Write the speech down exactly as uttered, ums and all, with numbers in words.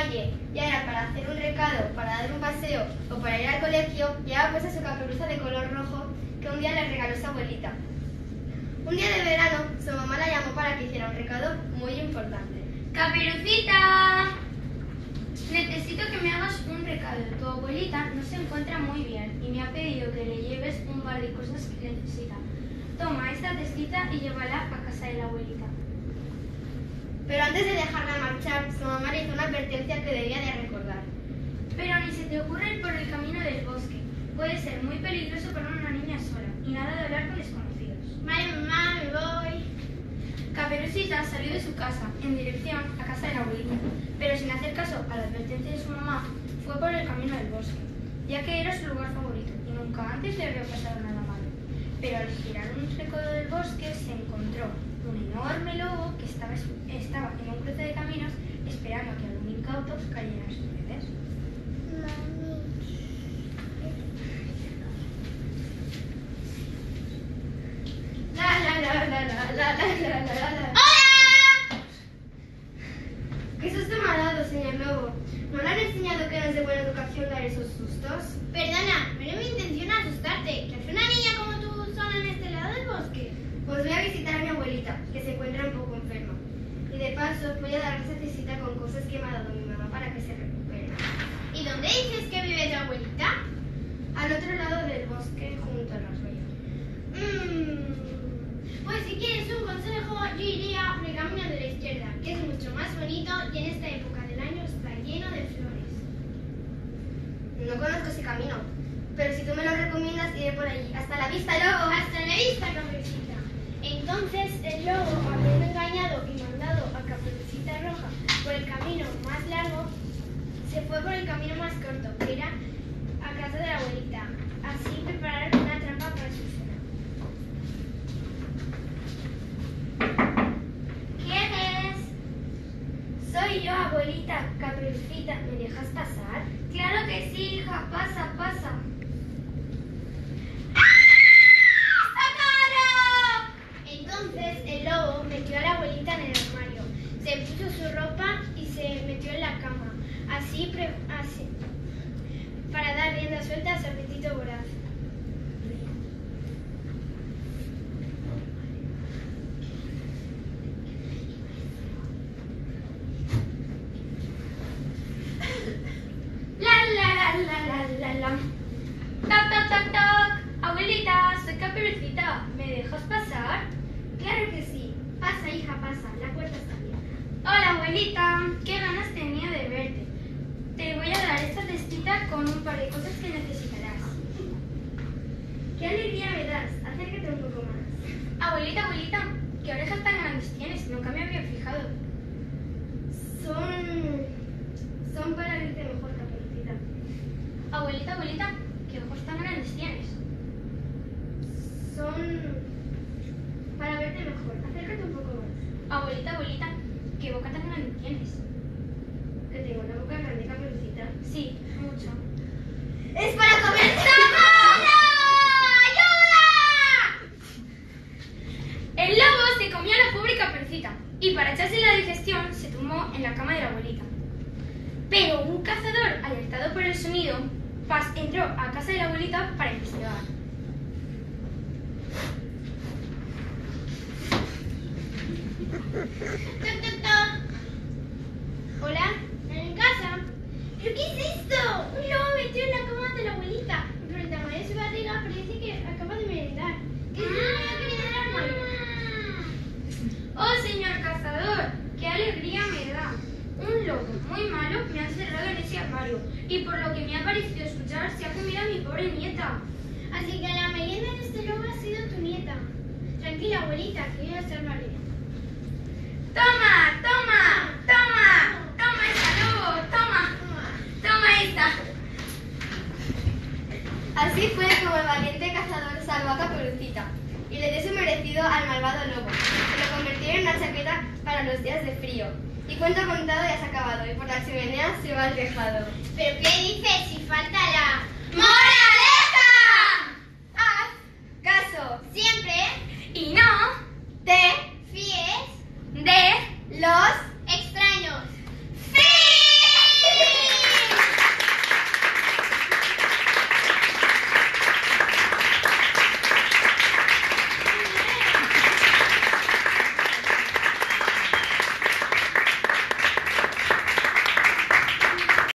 calle y ahora para hacer un recado, para dar un paseo o para ir al colegio, llevaba puesta su caperuza de color rojo que un día le regaló su abuelita. Un día de verano, su mamá la llamó para que hiciera un recado muy importante. ¡Caperucita! Necesito que me hagas un recado. Tu abuelita no se encuentra muy bien y me ha pedido que le lleves un par de cosas que necesita. Toma esta cestita y llévala a casa de la abuelita. Pero antes de dejarla marchar, su mamá le hizo una advertencia que debía de recordar. Pero ni se te ocurre ir por el camino del bosque. Puede ser muy peligroso para una niña sola y nada de hablar con desconocidos. Vale, mamá, me voy. Caperucita salió de su casa en dirección a casa de la abuelita, pero sin hacer caso a la advertencia de su mamá, fue por el camino del bosque, ya que era su lugar favorito y nunca antes le había pasado nada malo. Pero al girar un recodo del bosque se encontró un enorme lobo que estaba, estaba en un cruce de caminos esperando a que algún incauto cayera a sus redes. La la la la la la la la la la. ¡Hola! ¿Qué susto me ha dado, señor Lobo? ¿No le han enseñado que no es de buena educación dar esos sustos? Perdona, no era mi intención asustarte. ¿Qué hace una niña como tú sola en este lado del bosque? Pues voy a visitar a mi abuelita, que se encuentra un poco enferma. Y de paso voy a darle esa cesita con cosas que me ha dado mi mamá para que se recupere. ¿Y dónde dices que vive tu abuelita? Al otro lado del bosque, junto al arroyo. Mmm. Pues si quieres un consejo, yo iría por el camino de la izquierda, que es mucho más bonito y en esta época del año está lleno de flores. No conozco ese camino, pero si tú me lo recomiendas, iré por allí. ¡Hasta la vista, Lobo! Hasta la vista, Caperucita. Entonces el lobo, habiendo engañado y mandado a Caperucita Roja por el camino más largo, se fue por el camino más corto, que era a casa de la abuelita. Así prepararon una trampa para su cena. ¿Quién es? Soy yo, abuelita. Caperucita, ¿me dejas pasar? Claro que sí, hija, pasa, pasa. Entonces el lobo metió a la abuelita en el armario, se puso su ropa y se metió en la cama, así, pre- así para dar rienda suelta a su apetito voraz. La la la la la la la. Toc toc toc toc. Abuelita, soy Caperucita. ¿Me dejas pasar? Claro que sí. Pasa, hija, pasa. La puerta está abierta. Hola, abuelita. Qué ganas tenía de verte. Te voy a dar esta cestita con un par de cosas que necesitarás. ¡Qué alegría me das! Acércate un poco más. Abuelita, abuelita, ¿qué orejas tan grandes tienes? Nunca me había fijado. Son... son para verte mejor, Caperucita. Abuelita, abuelita, ¿qué ojos tan grandes tienes? Son... para verte mejor. Acércate un poco más. Abuelita, abuelita, ¿qué boca tan grande tienes? Que tengo una boca grande, Caperucita. Sí, mucho. ¡Es para comer! El lobo se comió a la pobre Caperucita y para echarse la digestión se tumbó en la cama de la abuelita. Pero un cazador, alertado por el sonido, pas- entró a casa de la abuelita para investigar. Toc, toc, toc. Hola, ¿están en casa? ¿Pero qué es esto? Un lobo metió en la cama de la abuelita. Y por el tamaño de su barriga parece que acaba de merendar. ¿Qué es lo que había querido del armario? ¡Oh, señor cazador! ¡Qué alegría me da! Un lobo muy malo me ha encerrado en ese armario y por lo que me ha parecido escuchar se ha comido a mi pobre nieta. Así que la merienda de este lobo ha sido tu nieta. Tranquila, abuelita, que yo ya salvaré. ¡Toma! ¡Toma! ¡Toma! ¡Toma esta, lobo! ¡Toma! ¡Toma esta! Así fue como el valiente cazador salvó a Caperucita y le dio su merecido al malvado lobo, que lo convirtió en una chaqueta para los días de frío. Y cuento contado ya se ha acabado y por la chimenea se va al tejado. ¿Pero qué dices? Si falta la... ¡Moraleja! Haz caso Siempre